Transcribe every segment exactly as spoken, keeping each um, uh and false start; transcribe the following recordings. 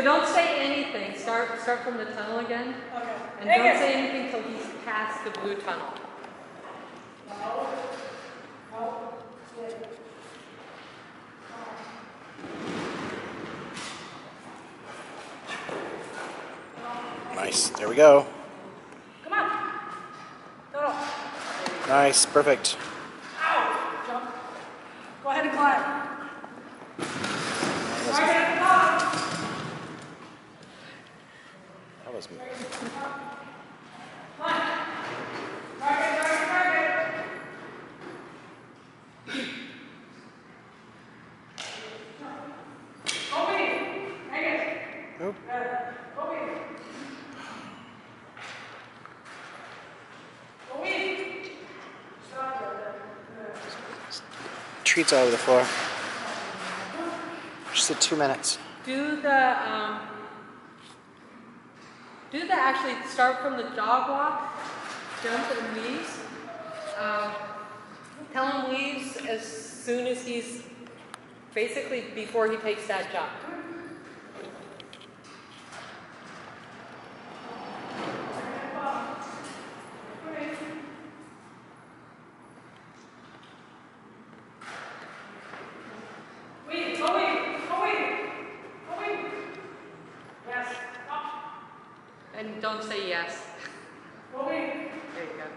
So don't say anything. Start start from the tunnel again. Okay. And Angus. don't say anything till he's past the blue tunnel. No. No. Nice. There we go. Come on. Go. Nice. Perfect. Ow. Jump. Go ahead and climb. That was, Right at the top. that was Climb. Target, target, target. Go me. Angus. Oop. Go me. Go me. Stop there. treats all over the floor. Just did two minutes. Do the um, do the actually start from the dog walk, jump and leaves. Um, tell him leaves as soon as he's basically before he takes that jump. And don't say yes. There you go.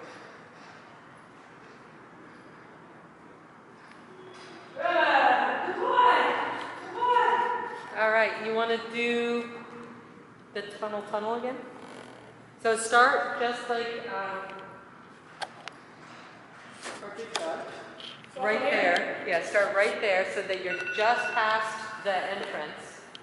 All right, you want to do the tunnel tunnel again? So start just like um, right there. Yeah, start right there so that you're just past the entrance.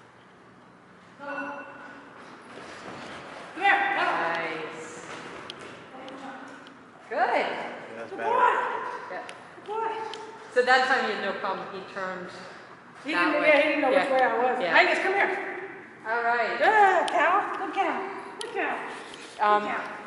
Nice. Good. Yeah, that's better. Yeah. So that time you had no problem. He turned. He that didn't, way. yeah, he didn't know Yeah. which way I was. Yeah. Angus, come here. All right. Good cow. Good cow. Good cow. Um, Good cow.